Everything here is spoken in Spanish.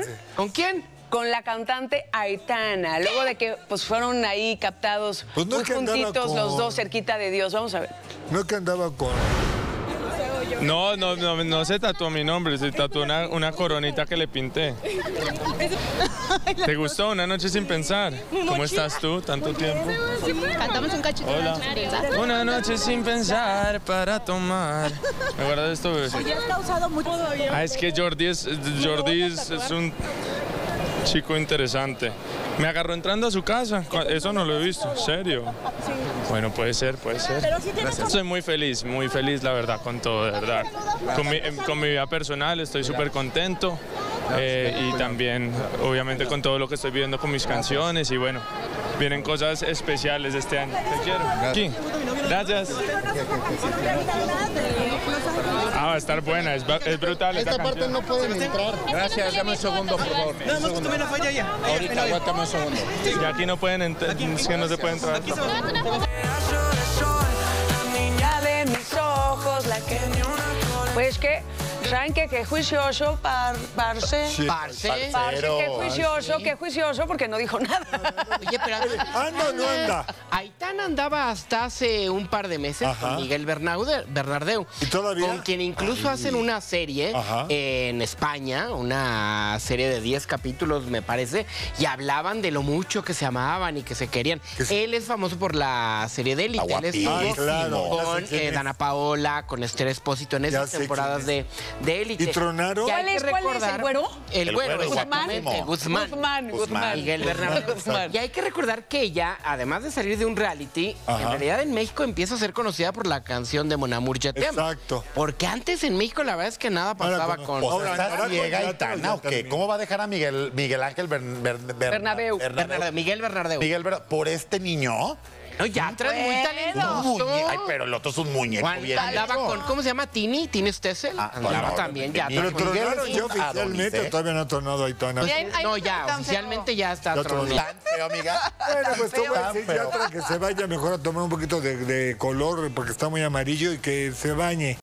¿Con quién? Con la cantante Aitana, luego de que pues fueron ahí captados Pues no muy que andaba juntitos con- los dos cerquita de Dios. Vamos a ver. No es que andaba con... No se tatuó mi nombre, se tatuó una coronita que le pinté. ¿Te gustó Una noche sin pensar? ¿Cómo estás tú? ¿Tanto tiempo? Cantamos un cachito. Hola. Una noche sin pensar para tomar. ¿Me guardas esto, bebé? Ya has causado mucho. Es que Jordi es un chico interesante. Me agarró entrando a su casa. Eso no lo he visto, ¿en serio? Bueno, puede ser. Estoy muy feliz, la verdad, con todo, de verdad. Con mi vida personal estoy súper contento y también, obviamente, con todo lo que estoy viviendo con mis canciones y bueno, vienen cosas especiales este año. Te quiero. Aquí. Gracias. Va a estar buena, es brutal esta Esta parte canción. no pueden entrar. Gracias, dame un segundo, por favor. No, tú también no falla ya. Ahorita, aguántame un segundo. Y aquí no pueden entrar, es que no se puede entrar. Niña de mis ojos, la que... Pues que, ¿saben qué? Qué juicioso, parce. Sí. Parce. Parce, qué juicioso, porque no dijo nada. Oye, pero ¿Anda o no anda? Aitana andaba hasta hace un par de meses Ajá. con Miguel Bernardeu. ¿Y todavía? Con quien incluso hacen una serie Ajá. en España, una serie de 10 capítulos, me parece, y hablaban de lo mucho que se amaban y que se querían. Él es famoso por la serie de Élite. Él estuvo Ay, claro. con Ya sé quién es. Dana Paola, con Esther Espósito en Ya esas sé temporadas quién de Élite. ¿Y tronaron? Y hay que ¿Cuál es? recordar- ¿El güero? El güero, exactamente. Guzmán. Miguel Bernardo. Y hay que recordar que ella, además de salir de un reality, Ajá. en realidad en México empieza a ser conocida por la canción de Mon Amour Je t'aime. Exacto. Porque antes en México la verdad es que nada pasaba Ahora, con... pues, Ahora, Ahora, ¿está ciega ya Aitana o qué? terminó. ¿Cómo va a dejar a Miguel Ángel Bernabéu. Miguel Bernardeu. ¿Por este niño? No, ya atrás muy talentoso. Ay, pero el otro es un muñeco Juan bien andaba hecho. con, ¿cómo se llama? Tini Stessel. Ah, Andaba no, también ya. Miguel- Pero atrás. tronaron Miguel ya es un oficialmente, Adonis, ¿eh? todavía no ha tronado Aitana. Pues, Ay, no, ay, ya, tan oficialmente ya está Ya tronado. Tan feo, amiga. Bueno, pues te voy a Tan decir ya feo. para que se vaya mejor a tomar un poquito de color porque está muy amarillo y que se bañe.